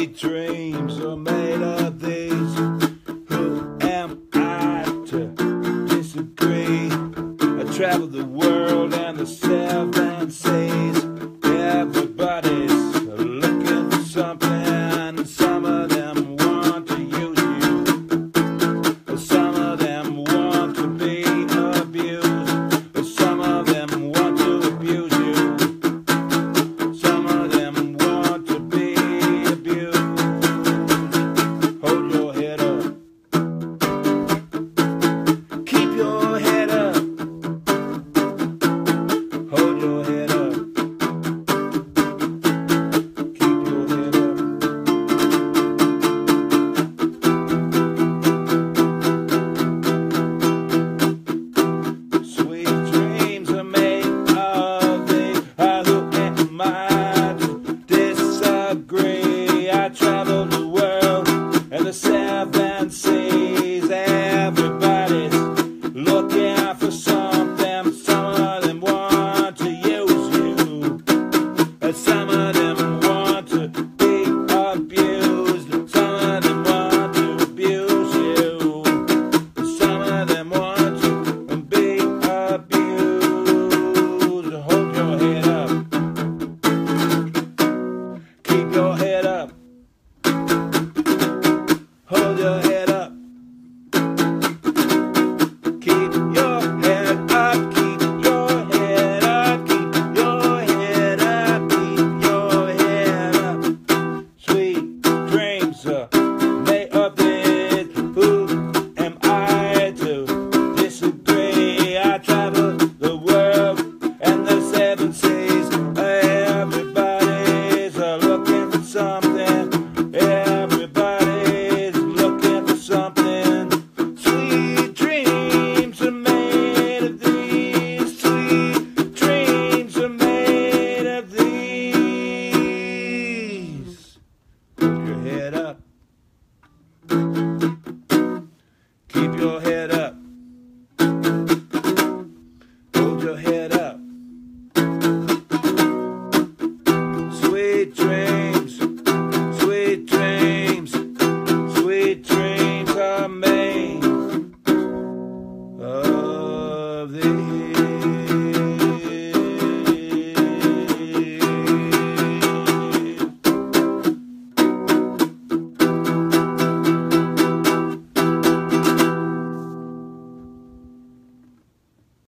Sweet dreams are made of these. Who am I to disagree? I travel the world and the seven seas. Everybody's looking for something. Some of them want to use you. Some of them want to be abused. Some of them want to abuse you. Some of them want to be abused. Hold your head up. Keep your head up. Hold your head up. Keep your head up. Sweet dreams are made of thee. Who am I to disagree? I travel the world and the seven seas. Everybody's looking for something. Some of them want to use you. Some of them want to be abused. Some of them want to abuse you. Some of them want to be abused. Hold your head up. Keep your head up. Hold your head up. Keep your head up. Keep your head up. Keep your head up. Keep your head up. Sweet dreams are made of this. Who am I to disagree? I travel the world and the seven seas. Everybody's looking for something. Everybody's looking for something. Sweet dreams are made of these. Sweet dreams are made of these. Hold your head up. Keep your head up.